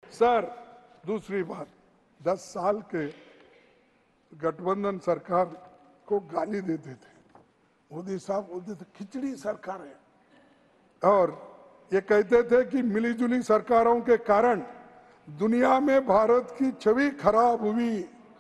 Sir, दूसरी बात, 10 साल के गठबंधन सरकार को गाली देते थे। मोदी साहब बोलते थे खिचड़ी सरकार है, और ये कहते थे कि मिलीजुली सरकारों के कारण दुनिया में भारत की छवि खराब हुई,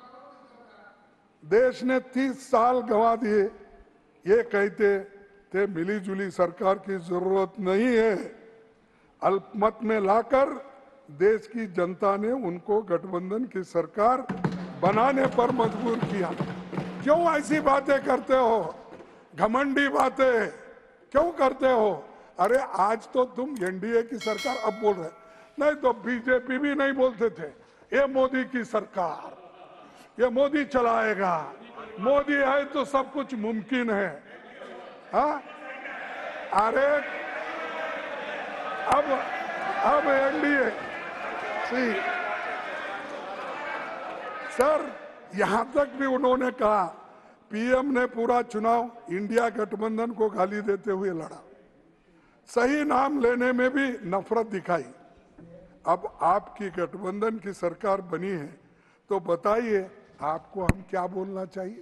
देश ने 30 साल गंवा दिए। ये कहते थे मिलीजुली सरकार की जरूरत नहीं है। अल्पमत में लाकर देश की जनता ने उनको गठबंधन की सरकार बनाने पर मजबूर किया। क्यों ऐसी बातें करते हो, घमंडी बातें क्यों करते हो? अरे आज तो तुम एनडीए की सरकार अब बोल रहे, नहीं तो बीजेपी भी नहीं बोलते थे ये मोदी की सरकार, ये मोदी चलाएगा, मोदी है तो सब कुछ मुमकिन है। हाँ, अरे अब एनडीए सर, यहां तक भी उन्होंने कहा, पीएम ने पूरा चुनाव इंडिया गठबंधन को गाली देते हुए लड़ा, सही नाम लेने में भी नफरत दिखाई। अब आपकी गठबंधन की सरकार बनी है तो बताइए आपको हम क्या बोलना चाहिए?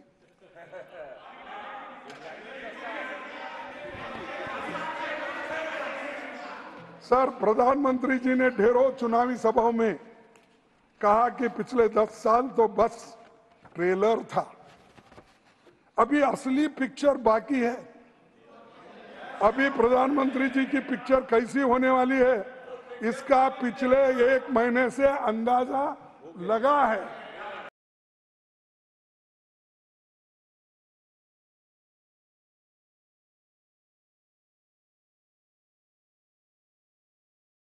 सर, प्रधानमंत्री जी ने ढेरों चुनावी सभाओं में कहा कि पिछले 10 साल तो बस ट्रेलर था, अभी असली पिक्चर बाकी है। अभी प्रधानमंत्री जी की पिक्चर कैसी होने वाली है इसका पिछले 1 महीने से अंदाजा लगा है।